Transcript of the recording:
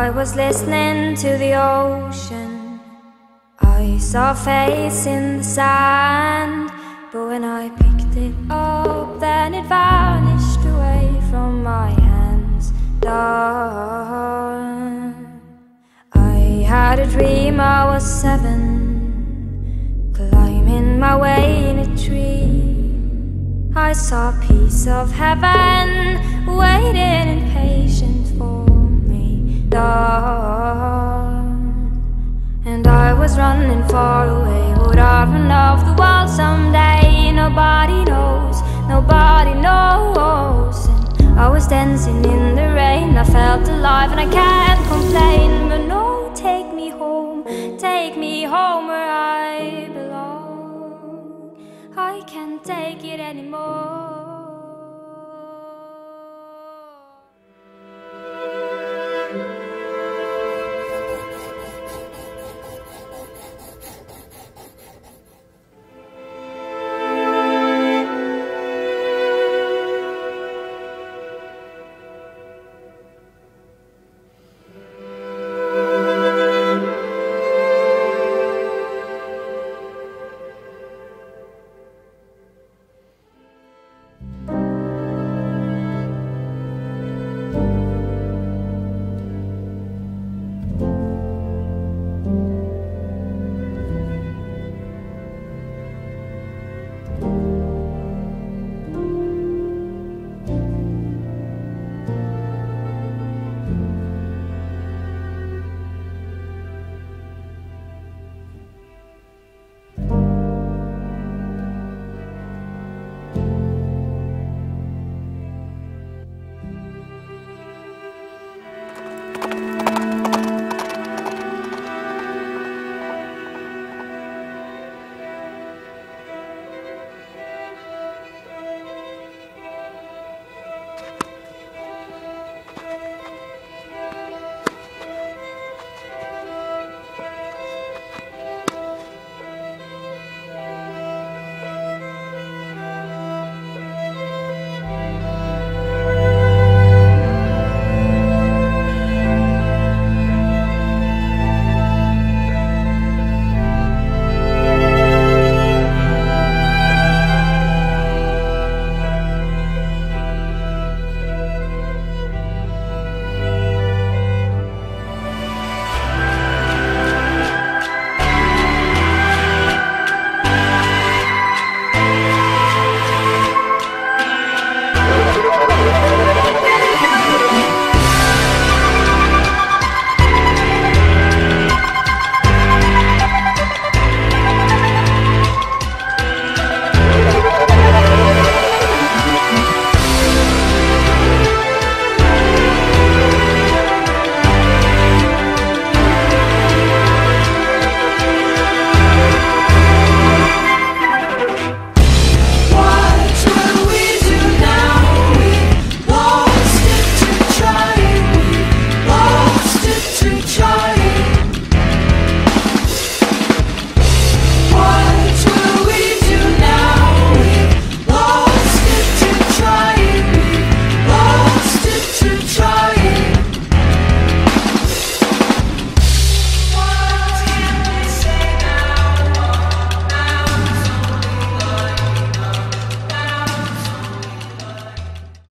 I was listening to the ocean. I saw a face in the sand, but when I picked it up, then it vanished away from my hands. Done. I had a dream I was 7, climbing my way in a tree. I saw a piece of heaven waiting in patience for me. Done. And I was running far away. Would I run off the wall someday? Nobody knows, nobody knows. And I was dancing in the rain. I felt alive and I can't complain. But no, take me home where I belong. I can't take it anymore.